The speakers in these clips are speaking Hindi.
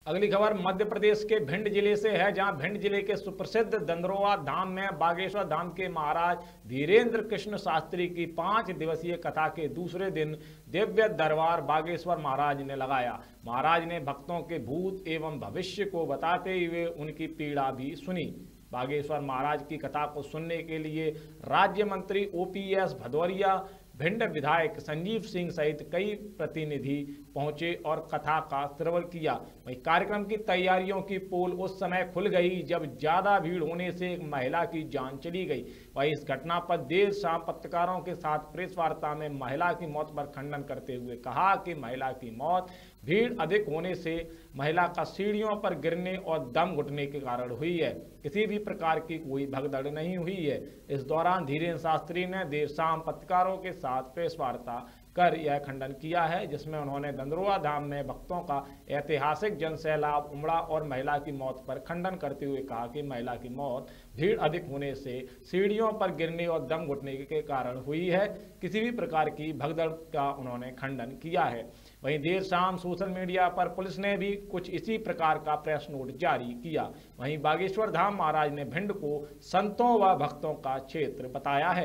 अगली खबर मध्य प्रदेश के भिंड जिले से है, जहां भिंड जिले के सुप्रसिद्ध दंदरोवा धाम में बागेश्वर धाम के महाराज धीरेन्द्र कृष्ण शास्त्री की 5 दिवसीय कथा के दूसरे दिन दिव्य दरबार बागेश्वर महाराज ने लगाया। महाराज ने भक्तों के भूत एवं भविष्य को बताते हुए उनकी पीड़ा भी सुनी। बागेश्वर महाराज की कथा को सुनने के लिए राज्य मंत्री OPS भदौरिया, भिंड विधायक संजीव सिंह सहित कई प्रतिनिधि पहुंचे और कथा का श्रवण किया। वहीं कार्यक्रम की तैयारियों की पोल उस समय खुल गई जब ज्यादा भीड़ होने से एक महिला की जान चली गई। वहीं इस घटना पर देर शाम पत्रकारों के साथ प्रेस वार्ता में महिला की मौत पर खंडन करते हुए कहा कि महिला की मौत भीड़ अधिक होने से महिला का सीढ़ियों पर गिरने और दम घुटने के कारण हुई है। किसी भी प्रकार की कोई भगदड़ नहीं हुई है। इस दौरान धीरेन्द्र शास्त्री ने देर शाम पत्रकारों के साथ प्रेस वार्ता कर यह खंडन किया है, जिसमें उन्होंने दंदरोवा धाम में भक्तों का ऐतिहासिक जन सैलाब उमड़ा और महिला की मौत पर खंडन करते हुए कहा कि महिला की मौत भीड़ अधिक होने से सीढ़ियों पर गिरने और दम घुटने के कारण हुई है। किसी भी प्रकार की भगदड़ का उन्होंने खंडन किया है। वहीं देर शाम सोशल मीडिया पर पुलिस ने भी कुछ इसी प्रकार का प्रेस नोट जारी किया। वहीं बागेश्वर धाम महाराज ने भिंड को संतों व भक्तों का क्षेत्र बताया है।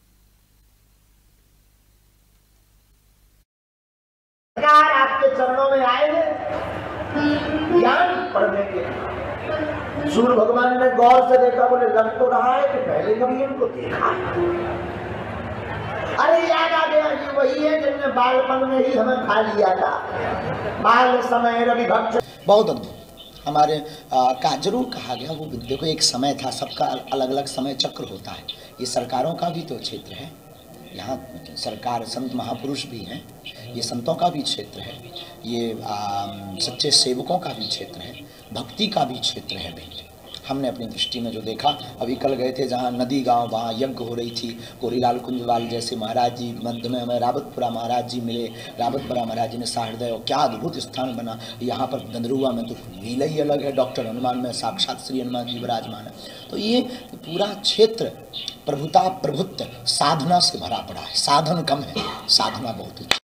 आपके चरणों में आए हैं ज्ञान पढ़ने के लिए। सूर्य भगवान ने गौर से देखा, बोले लग तो रहा है कि पहले कभी इनको देखा है। अरे याद आ गया, ये वही है जिनने बालपन में ही हमें खा लिया था। बाल समय रवि भक्त बहुत अद्भुत। हमारे का जरूर कहा गया, वो देखो एक समय था, सबका अलग अलग समय चक्र होता है। ये सरकारों का भी तो क्षेत्र है, यहाँ सरकार संत महापुरुष भी हैं, ये संतों का भी क्षेत्र है, ये सच्चे सेवकों का भी क्षेत्र है, भक्ति का भी क्षेत्र है भिंड। हमने अपनी दृष्टि में जो देखा, अभी कल गए थे जहाँ नदी गांव, वहाँ यज्ञ हो रही थी। कोरीलाल कुंजवाल जैसे महाराज जी, मध्य में हमें रावतपुरा महाराज जी मिले। रावतपुरा महाराज जी ने सहृदय, और क्या अद्भुत स्थान बना। यहाँ पर दंदरुआ में तो लीला ही अलग है, डॉक्टर हनुमान में साक्षात श्री हनुमान जी विराजमान है। तो ये पूरा क्षेत्र प्रभुता प्रभुत्व साधना से भरा पड़ा है। साधन कम है, साधना बहुत है।